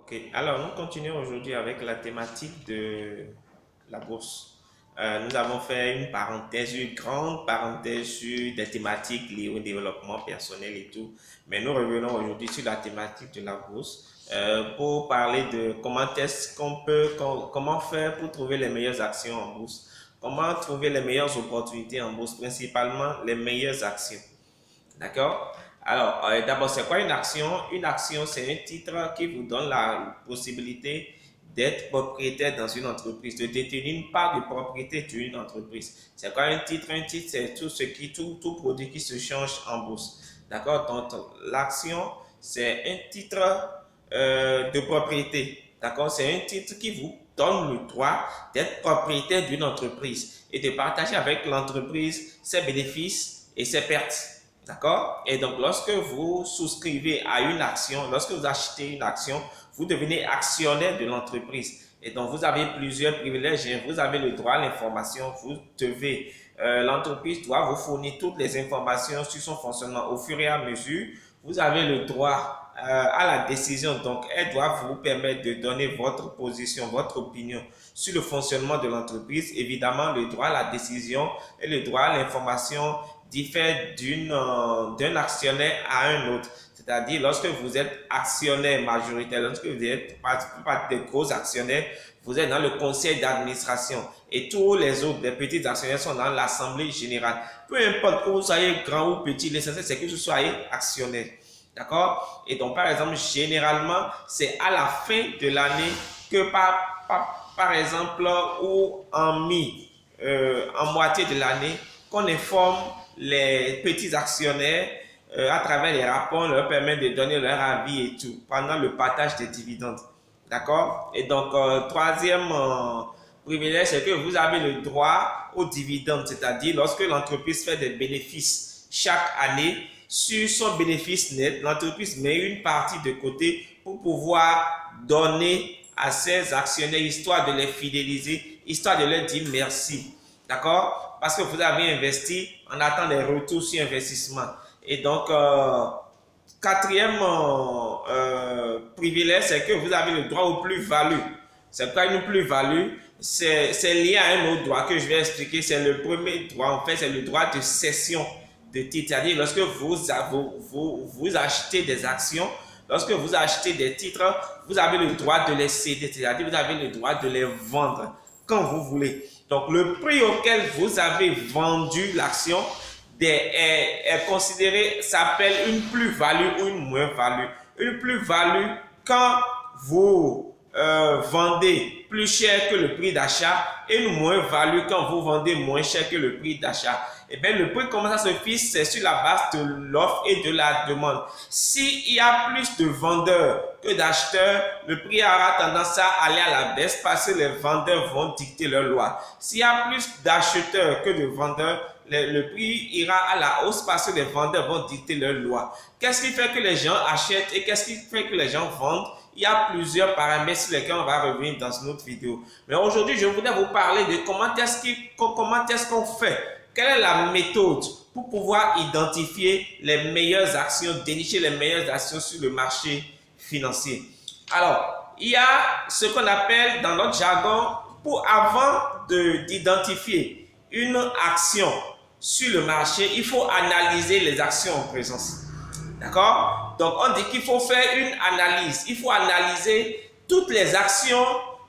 Ok, alors nous continuons aujourd'hui avec la thématique de la bourse. Nous avons fait une grande parenthèse sur des thématiques liées au développement personnel et tout. Mais nous revenons aujourd'hui sur la thématique de la bourse pour parler de comment faire pour trouver les meilleures actions en bourse. Comment trouver les meilleures opportunités en bourse, principalement les meilleures actions. D'accord? Alors, d'abord, c'est quoi une action? Une action, c'est un titre qui vous donne la possibilité d'être propriétaire dans une entreprise, de détenir une part de propriété d'une entreprise. C'est quoi un titre? Un titre, c'est tout produit qui se change en bourse. D'accord? Donc, l'action, c'est un titre de propriété. D'accord? C'est un titre qui vous donne le droit d'être propriétaire d'une entreprise et de partager avec l'entreprise ses bénéfices et ses pertes. D'accord? Et donc, lorsque vous souscrivez à une action, lorsque vous achetez une action, vous devenez actionnaire de l'entreprise. Et donc, vous avez plusieurs privilèges. Vous avez le droit à l'information. L'entreprise doit vous fournir toutes les informations sur son fonctionnement au fur et à mesure. Vous avez le droit à la décision. Donc, elle doit vous permettre de donner votre position, votre opinion sur le fonctionnement de l'entreprise. Évidemment, le droit à la décision et le droit à l'information diffère d'un actionnaire à un autre. C'est-à-dire, lorsque vous êtes actionnaire majoritaire, lorsque vous êtes pas des gros actionnaires, vous êtes dans le conseil d'administration et tous les autres, les petits actionnaires sont dans l'assemblée générale. Peu importe que vous soyez grand ou petit, l'essentiel c'est que vous soyez actionnaire. D'accord? Et donc, par exemple, généralement, c'est à la fin de l'année que par exemple, ou en moitié de l'année, qu'on informe les petits actionnaires à travers les rapports, leur permet de donner leur avis et tout pendant le partage des dividendes. D'accord? Et donc, troisième privilège, c'est que vous avez le droit aux dividendes, c'est-à-dire lorsque l'entreprise fait des bénéfices chaque année, sur son bénéfice net, l'entreprise met une partie de côté pour pouvoir donner à ses actionnaires, histoire de les fidéliser, histoire de leur dire merci. D'accord? Parce que vous avez investi, on attend des retours sur investissement. Et donc, quatrième privilège, c'est que vous avez le droit aux plus-values. C'est quoi une plus-value? C'est lié à un autre droit que je vais expliquer. C'est le premier droit, en fait, c'est le droit de cession de titres. C'est-à-dire, lorsque vous achetez des actions, lorsque vous achetez des titres, vous avez le droit de les céder. C'est-à-dire, vous avez le droit de les vendre quand vous voulez. Donc, le prix auquel vous avez vendu l'action est considéré, s'appelle une plus-value ou une moins-value. Une plus-value quand vous vendez plus cher que le prix d'achat et une moins-value quand vous vendez moins cher que le prix d'achat. Et bien, le prix, comment ça se fixe? C'est sur la base de l'offre et de la demande. S'il y a plus de vendeurs que d'acheteurs, le prix aura tendance à aller à la baisse parce que les vendeurs vont dicter leur loi. S'il y a plus d'acheteurs que de vendeurs, le prix ira à la hausse parce que les vendeurs vont dicter leur loi. Qu'est-ce qui fait que les gens achètent et qu'est-ce qui fait que les gens vendent? Il y a plusieurs paramètres sur lesquels on va revenir dans une autre vidéo. Mais aujourd'hui, je voudrais vous parler de comment est-ce qu'on fait. Quelle est la méthode pour pouvoir identifier les meilleures actions, dénicher les meilleures actions sur le marché financier? Alors, il y a ce qu'on appelle dans notre jargon, avant d'identifier une action sur le marché, il faut analyser les actions en présence. D'accord? Donc, on dit qu'il faut faire une analyse. Il faut analyser toutes les actions,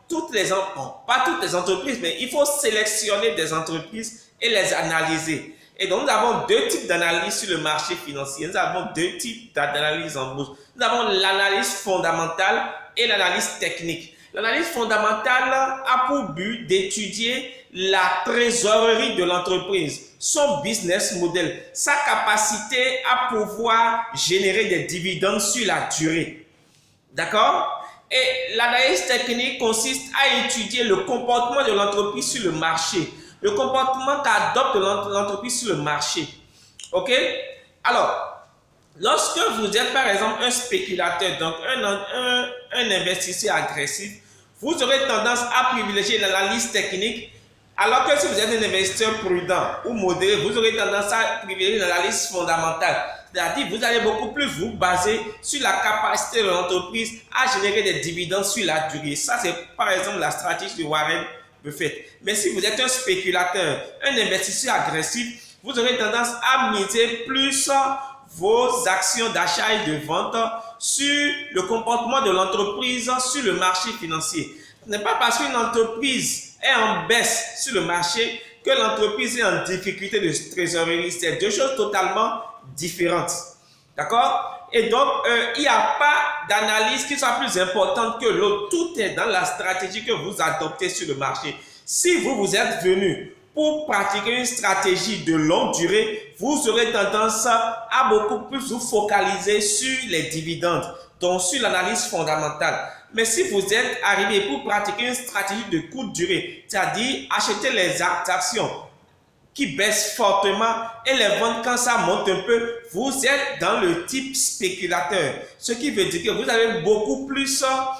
pas toutes les entreprises, mais il faut sélectionner des entreprises et les analyser. Et donc, nous avons deux types d'analyse sur le marché financier. Nous avons deux types d'analyse en bourse. Nous avons l'analyse fondamentale et l'analyse technique. L'analyse fondamentale a pour but d'étudier la trésorerie de l'entreprise, son business model, sa capacité à pouvoir générer des dividendes sur la durée. D'accord? Et l'analyse technique consiste à étudier le comportement de l'entreprise sur le marché, le comportement qu'adopte l'entreprise sur le marché. Ok? Alors, lorsque vous êtes par exemple un spéculateur, donc un investisseur agressif, vous aurez tendance à privilégier l'analyse technique, alors que si vous êtes un investisseur prudent ou modéré, vous aurez tendance à privilégier l'analyse fondamentale. C'est-à-dire vous allez beaucoup plus vous baser sur la capacité de l'entreprise à générer des dividendes sur la durée. Ça, c'est par exemple la stratégie de Warren Buffett. Mais si vous êtes un spéculateur, un investisseur agressif, vous aurez tendance à miser plus vos actions d'achat et de vente sur le comportement de l'entreprise sur le marché financier. Ce n'est pas parce qu'une entreprise est en baisse sur le marché que l'entreprise est en difficulté de trésorerie. C'est deux choses totalement différentes. D'accord? Et donc, il n'y a pas d'analyse qui soit plus importante que l'autre. Tout est dans la stratégie que vous adoptez sur le marché. Si vous êtes venu pour pratiquer une stratégie de longue durée, vous aurez tendance à beaucoup plus vous focaliser sur les dividendes, donc sur l'analyse fondamentale. Mais si vous êtes arrivé pour pratiquer une stratégie de courte durée, c'est-à-dire acheter les actions qui baissent fortement et les vendre quand ça monte un peu, vous êtes dans le type spéculateur. Ce qui veut dire que vous aurez beaucoup plus à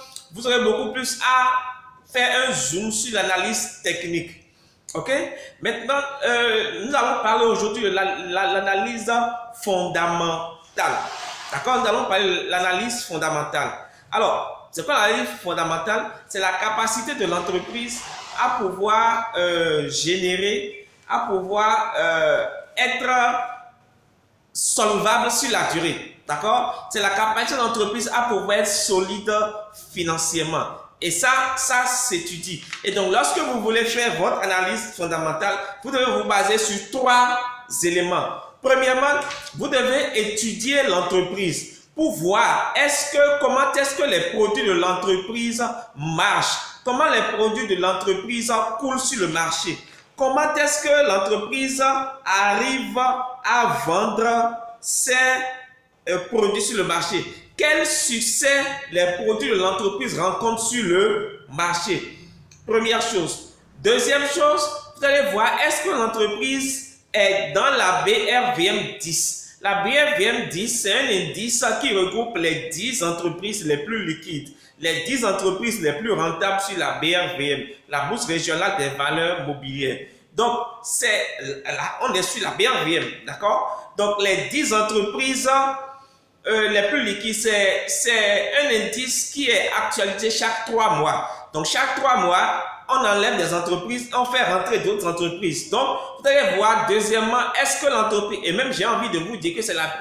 faire un zoom sur l'analyse technique. Ok? Maintenant, nous allons parler aujourd'hui de l'analyse fondamentale. D'accord? Nous allons parler de l'analyse fondamentale. Alors, c'est quoi l'analyse fondamentale? C'est la capacité de l'entreprise à pouvoir générer, à pouvoir être solvable sur la durée. D'accord? C'est la capacité de l'entreprise à pouvoir être solide financièrement. Et ça s'étudie. Et donc, lorsque vous voulez faire votre analyse fondamentale, vous devez vous baser sur 3 éléments. Premièrement, vous devez étudier l'entreprise pour voir comment est-ce que les produits de l'entreprise marchent, comment les produits de l'entreprise coulent sur le marché, comment est-ce que l'entreprise arrive à vendre ses produits sur le marché. Quel succès les produits de l'entreprise rencontrent sur le marché? Première chose. Deuxième chose, vous allez voir, est-ce que l'entreprise est dans la BRVM 10? La BRVM 10, c'est un indice qui regroupe les 10 entreprises les plus liquides, les 10 entreprises les plus rentables sur la BRVM, la Bourse régionale des valeurs mobilières. Donc, on est sur la BRVM, d'accord? Donc, les 10 entreprises les plus liquides, c'est un indice qui est actualisé chaque 3 mois. Donc, chaque 3 mois, on enlève des entreprises, on fait rentrer d'autres entreprises. Donc, vous allez voir, deuxièmement, est-ce que l'entreprise, et même j'ai envie de vous dire que c'est la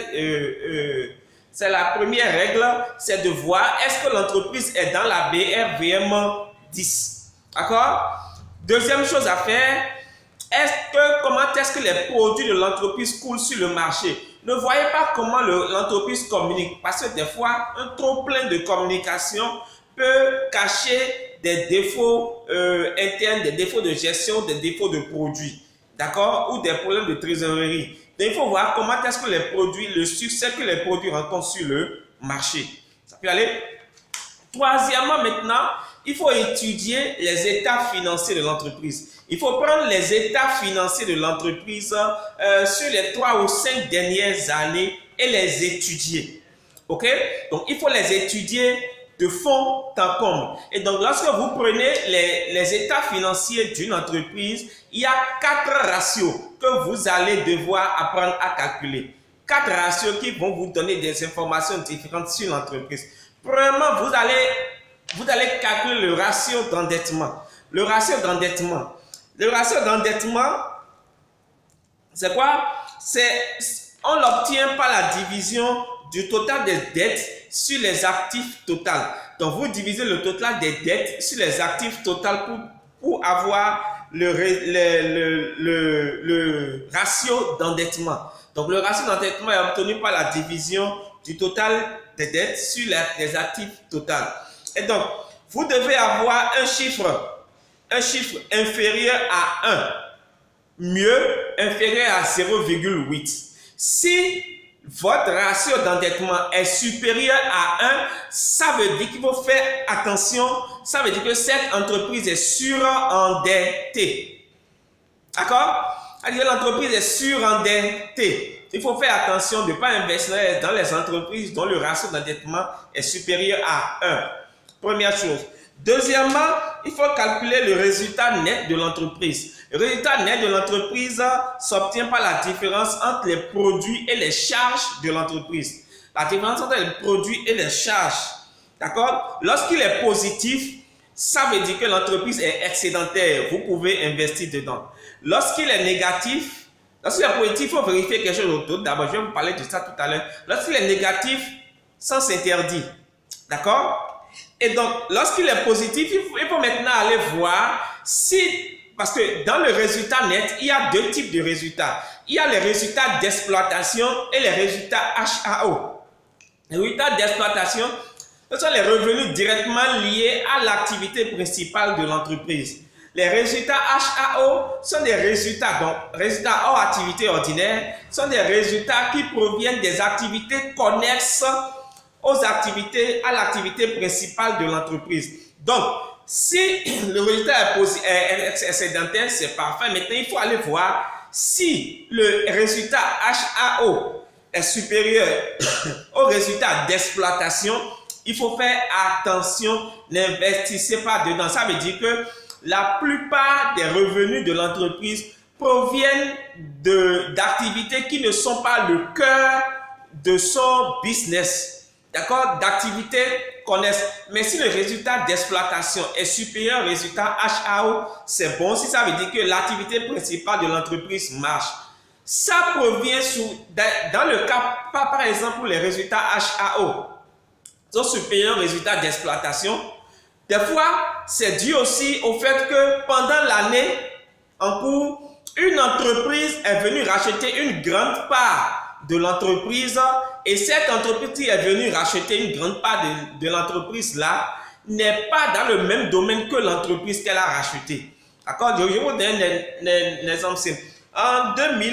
première règle, c'est de voir est-ce que l'entreprise est dans la BRVM 10. D'accord? Deuxième chose à faire, comment est-ce que les produits de l'entreprise coulent sur le marché? Ne voyez pas comment l'entreprise communique, parce que des fois, un trop plein de communication peut cacher des défauts internes, des défauts de gestion, des défauts de produits, d'accord, ou des problèmes de trésorerie. Donc, il faut voir comment est-ce que les produits, le succès que les produits rencontrent sur le marché. Ça peut aller. Troisièmement, maintenant, il faut étudier les états financiers de l'entreprise. Il faut prendre les états financiers de l'entreprise sur les 3 ou 5 dernières années et les étudier. Ok? Donc, il faut les étudier de fond en comble. Et donc, lorsque vous prenez les états financiers d'une entreprise, il y a 4 ratios que vous allez devoir apprendre à calculer. 4 ratios qui vont vous donner des informations différentes sur l'entreprise. Premièrement, vous allez calculer le ratio d'endettement. Le ratio d'endettement, c'est quoi? On l'obtient par la division du total des dettes sur les actifs totaux. Donc, vous divisez le total des dettes sur les actifs totaux pour avoir le ratio d'endettement. Donc, le ratio d'endettement est obtenu par la division du total des dettes sur les actifs totaux. Et donc, vous devez avoir un chiffre inférieur à 1, mieux inférieur à 0,8. Si votre ratio d'endettement est supérieur à 1, ça veut dire qu'il faut faire attention, ça veut dire que cette entreprise est surendettée. D'accord? C'est-à-dire que l'entreprise est surendettée. Il faut faire attention de ne pas investir dans les entreprises dont le ratio d'endettement est supérieur à 1. Première chose. Deuxièmement, il faut calculer le résultat net de l'entreprise. Le résultat net de l'entreprise s'obtient par la différence entre les produits et les charges de l'entreprise. La différence entre les produits et les charges. D'accord? Lorsqu'il est positif, ça veut dire que l'entreprise est excédentaire. Vous pouvez investir dedans. Lorsqu'il est négatif, lorsqu'il est positif, il faut vérifier quelque chose d'autre. D'abord, je vais vous parler de ça tout à l'heure. Lorsqu'il est négatif, ça s'interdit. D'accord? Et donc, lorsqu'il est positif, il faut maintenant aller voir si, parce que dans le résultat net, il y a deux types de résultats. Il y a les résultats d'exploitation et les résultats HAO. Les résultats d'exploitation, ce sont les revenus directement liés à l'activité principale de l'entreprise. Les résultats HAO sont des résultats, donc résultats hors activité ordinaire, sont des résultats qui proviennent des activités connexes à l'activité principale de l'entreprise. Donc, si le résultat est excédentaire, c'est parfait. Maintenant, il faut aller voir si le résultat HAO est supérieur au résultat d'exploitation. Il faut faire attention, n'investissez pas dedans. Ça veut dire que la plupart des revenus de l'entreprise proviennent d'activités qui ne sont pas le cœur de son business. D'accord? D'activités connaissent. Mais si le résultat d'exploitation est supérieur au résultat HAO, c'est bon. Si ça veut dire que l'activité principale de l'entreprise marche. Ça provient dans le cas, par exemple, pour les résultats HAO, sont supérieurs aux résultats d'exploitation. Des fois, c'est dû aussi au fait que pendant l'année en cours, une entreprise est venue racheter une grande part de l'entreprise et cette entreprise qui est venue racheter une grande part de l'entreprise là n'est pas dans le même domaine que l'entreprise qu'elle a rachetée. D'accord? Je vais vous donner un exemple simple. En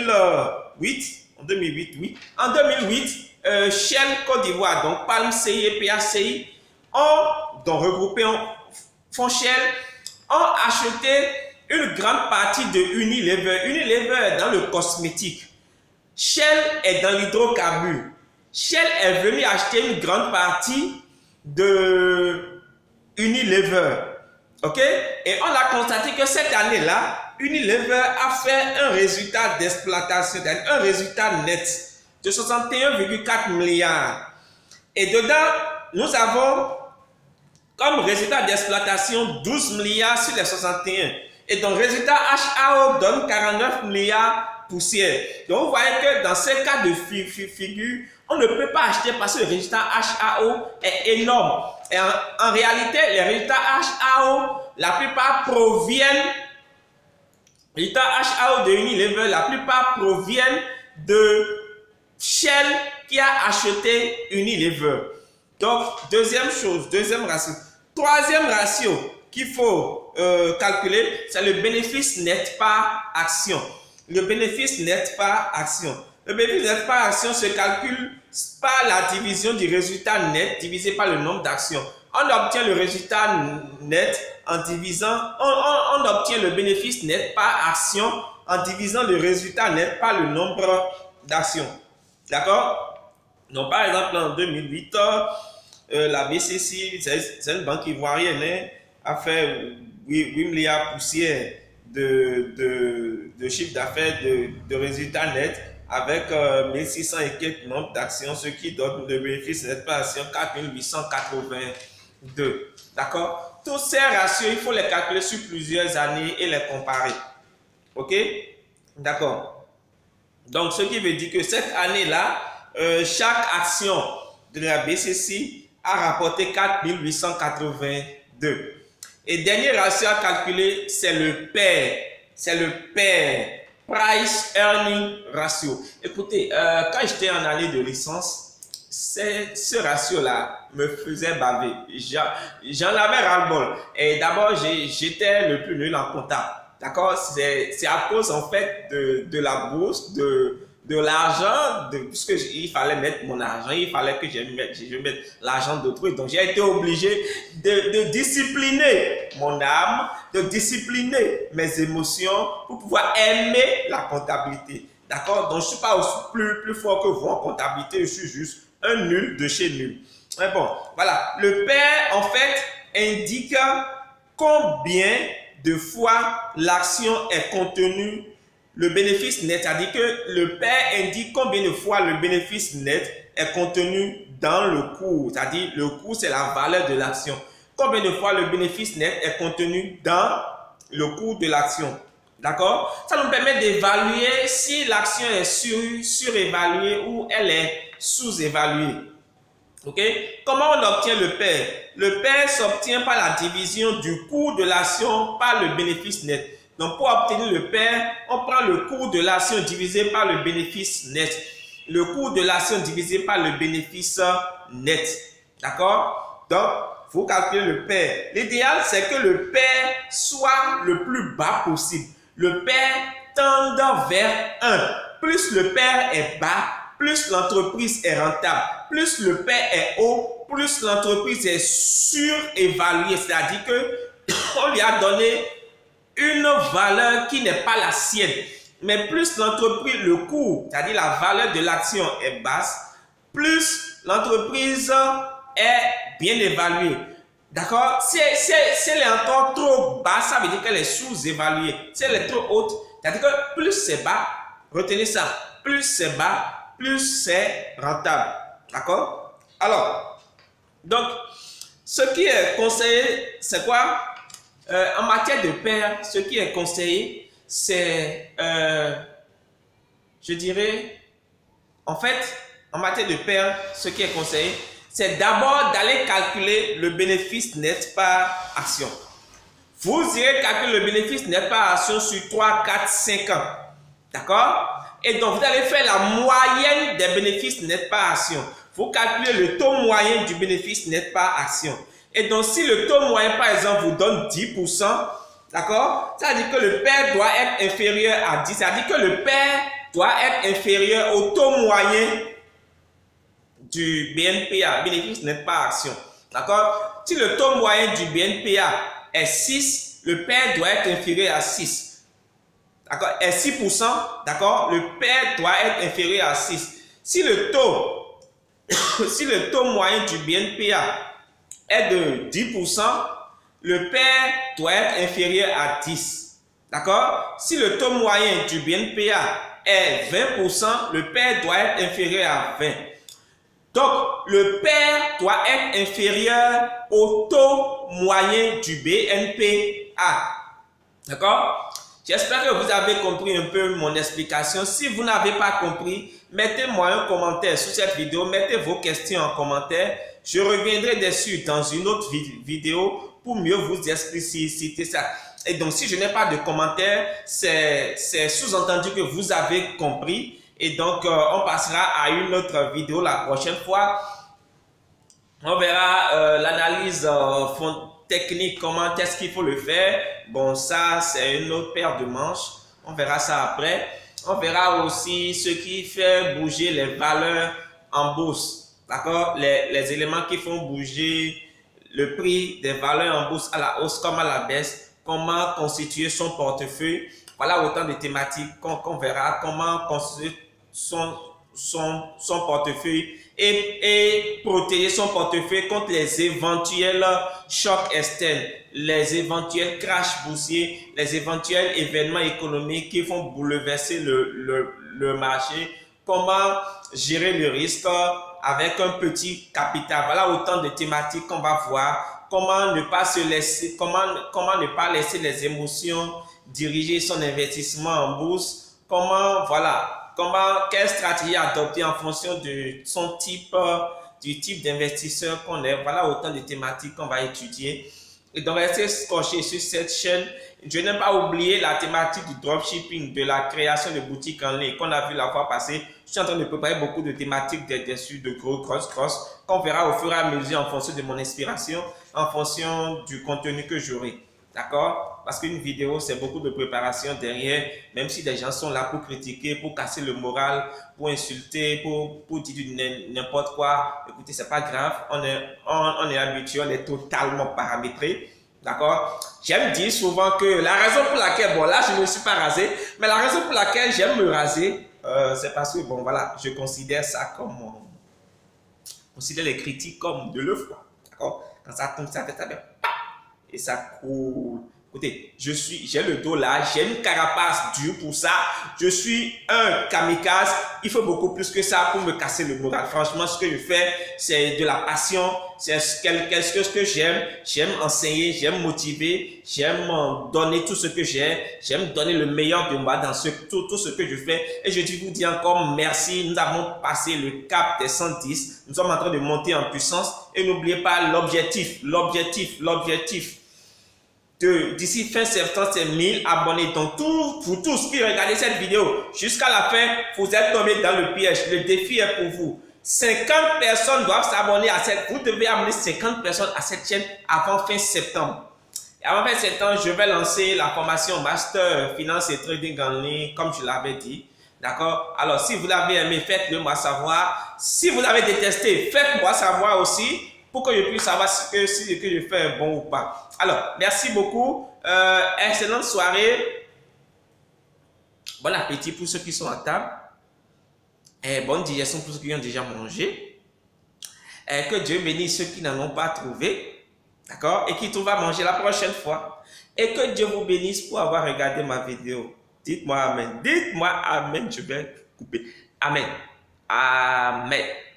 2008, Shell Côte d'Ivoire, donc Palm CI et PACI, ont regroupé Fonds Shell, ont acheté une grande partie de Unilever. Unilever est dans le cosmétique. Shell est dans l'hydrocarbure. Shell est venu acheter une grande partie de Unilever. OK? Et on a constaté que cette année-là, Unilever a fait un résultat d'exploitation, un résultat net de 61,4 milliards. Et dedans, nous avons comme résultat d'exploitation 12 milliards sur les 61. Et donc, résultat HAO donne 49 milliards poussière. Donc, vous voyez que dans ces cas de figure, on ne peut pas acheter parce que le résultat HAO est énorme. Et en réalité, les résultats HAO, la plupart proviennent, les résultats HAO de Unilever, la plupart proviennent de Shell qui a acheté Unilever. Donc, deuxième chose, deuxième ratio. Troisième ratio qu'il faut calculer, c'est le bénéfice net par action. Le bénéfice net par action. Le bénéfice net par action se calcule par la division du résultat net divisé par le nombre d'actions. On obtient le résultat net en divisant, on obtient le bénéfice net par action en divisant le résultat net par le nombre d'actions. D'accord? Donc, par exemple, en 2008, la BCC, c'est une banque ivoirienne, hein, a fait 8 milliards poussières de chiffre d'affaires de résultats nets avec 1600 et quelques nombres d'actions, ce qui donne le bénéfice net par action 4882. D'accord? Tous ces ratios, il faut les calculer sur plusieurs années et les comparer. OK? D'accord? Donc, ce qui veut dire que cette année-là, chaque action de la BCC a rapporté 4882. Et dernier ratio à calculer, c'est le PER. C'est le PER, Price Earning Ratio. Écoutez, quand j'étais en année de licence, ce ratio-là me faisait baver. J'en avais ras-le-bol. Et d'abord, j'étais le plus nul en comptable. D'accord? C'est à cause, en fait, de la bourse, de l'argent, puisque il fallait mettre mon argent, il fallait que je mette l'argent d'autrui. Donc, j'ai été obligé de discipliner mon âme, de discipliner mes émotions pour pouvoir aimer la comptabilité. D'accord? Donc, je ne suis pas aussi plus fort que vous en comptabilité, je suis juste un nul de chez nul. Mais bon, voilà. Le PER, en fait, indique combien de fois l'action est contenue, le bénéfice net, c'est-à-dire que le père indique combien de fois le bénéfice net est contenu dans le cours, c'est-à-dire le cours c'est la valeur de l'action. Combien de fois le bénéfice net est contenu dans le cours de l'action. D'accord? Ça nous permet d'évaluer si l'action est surévaluée ou elle est sous-évaluée. Ok? Comment on obtient le pair? Le pair s'obtient par la division du coût de l'action par le bénéfice net. Donc, pour obtenir le pair, on prend le coût de l'action divisé par le bénéfice net. Le coût de l'action divisé par le bénéfice net. D'accord? Donc, vous calculez le pair. L'idéal, c'est que le pair soit le plus bas possible. Le pair tend vers 1. Plus le pair est bas, plus l'entreprise est rentable. Plus le pair est haut, plus l'entreprise est surévaluée. C'est-à-dire qu'on lui a donné une valeur qui n'est pas la sienne. Mais plus l'entreprise, le coût, c'est-à-dire la valeur de l'action est basse, plus l'entreprise est bien évaluée. D'accord? Si elle est encore trop basse, ça veut dire qu'elle est sous-évaluée. Si elle est trop haute, c'est-à-dire que plus c'est bas, retenez ça, plus c'est bas, plus c'est rentable. D'accord? Alors, donc, ce qui est conseillé, c'est quoi? En matière de pair, ce qui est conseillé, c'est, je dirais, en fait, en matière de pair, ce qui est conseillé, c'est d'abord d'aller calculer le bénéfice net par action. Vous irez calculer le bénéfice net par action sur 3, 4, 5 ans. D'accord? Et donc, vous allez faire la moyenne des bénéfices nets par action. Vous calculez le taux moyen du bénéfice net par action. Et donc, si le taux moyen, par exemple, vous donne 10%, d'accord? Ça veut dire que le pair doit être inférieur à 10. Ça veut dire que le pair doit être inférieur au taux moyen du BNPA, bénéfice net par action. D'accord? Si le taux moyen du BNPA est 6, le pair doit être inférieur à 6. D'accord? Est 6%, d'accord? Le pair doit être inférieur à 6. Si le taux moyen du BNPA est de 10%, le pair doit être inférieur à 10. D'accord? Si le taux moyen du BNPA est 20%, le pair doit être inférieur à 20. Donc, le pair doit être inférieur au taux moyen du BNPA. D'accord? J'espère que vous avez compris un peu mon explication. Si vous n'avez pas compris, mettez-moi un commentaire sous cette vidéo. Mettez vos questions en commentaire. Je reviendrai dessus dans une autre vidéo pour mieux vous expliciter ça. Et donc, si je n'ai pas de commentaire, c'est sous-entendu que vous avez compris. Et donc, on passera à une autre vidéo la prochaine fois. On verra l'analyse technique, comment est-ce qu'il faut le faire. Bon, ça, c'est une autre paire de manches. On verra ça après. On verra aussi ce qui fait bouger les valeurs en bourse. D'accord? Les éléments qui font bouger le prix des valeurs en bourse à la hausse comme à la baisse. Comment constituer son portefeuille. Voilà autant de thématiques qu'on verra. Comment constituer son portefeuille et protéger son portefeuille contre les éventuels chocs externes, les éventuels crashs boursiers, les éventuels événements économiques qui vont bouleverser le marché. Comment gérer le risque avec un petit capital. Voilà autant de thématiques qu'on va voir. Comment ne pas se laisser, comment ne pas laisser les émotions diriger son investissement en bourse. Quelle stratégie adopter en fonction de son type, du type d'investisseur qu'on est. Voilà autant de thématiques qu'on va étudier. Et donc, restez scotché sur cette chaîne. Je n'ai pas oublié la thématique du dropshipping, de la création de boutiques en ligne qu'on a vu la fois passée. Je suis en train de préparer beaucoup de thématiques dessus, de gros cross, qu'on verra au fur et à mesure en fonction de mon inspiration, en fonction du contenu que j'aurai. D'accord? Parce qu'une vidéo, c'est beaucoup de préparation derrière, même si des gens sont là pour critiquer, pour casser le moral, pour insulter, pour dire n'importe quoi. Écoutez, c'est pas grave, on est habitué, on est totalement paramétré. D'accord? J'aime dire souvent que la raison pour laquelle, bon là je ne me suis pas rasé, mais la raison pour laquelle j'aime me raser, c'est parce que, bon voilà, je considère ça comme, considère les critiques comme de l'œuf, quoi. D'accord? Quand ça tombe, ça fait ça bien. et ça coule. Écoutez, j'ai le dos là, j'ai une carapace dure pour ça. Je suis un kamikaze. Il faut beaucoup plus que ça pour me casser le moral. Franchement, ce que je fais, c'est de la passion. C'est quelque chose que j'aime. J'aime enseigner, j'aime motiver, j'aime donner tout ce que j'ai. J'aime donner le meilleur de moi dans tout ce que je fais. Et je vous dis encore merci. Nous avons passé le cap des 110. Nous sommes en train de monter en puissance. Et n'oubliez pas l'objectif. D'ici fin septembre, c'est 1000 abonnés. Donc, pour tous qui regardez cette vidéo jusqu'à la fin, vous êtes tombés dans le piège. Le défi est pour vous. 50 personnes doivent s'abonner à cette. Vous devez amener 50 personnes à cette chaîne avant fin septembre. Et avant fin septembre, je vais lancer la formation Master Finance et Trading en ligne, comme je l'avais dit. D'accord? Alors, si vous l'avez aimé, faites-le moi savoir. Si vous l'avez détesté, faites-moi savoir aussi, pour que je puisse savoir si ce que je fais est bon ou pas. Alors, merci beaucoup. Excellente soirée. Bon appétit pour ceux qui sont à table. Et bonne digestion pour ceux qui ont déjà mangé. Et que Dieu bénisse ceux qui n'en ont pas trouvé. D'accord? Et qui trouvent à manger la prochaine fois. Et que Dieu vous bénisse pour avoir regardé ma vidéo. Dites-moi Amen. Dites-moi Amen. Je vais couper. Amen. Amen.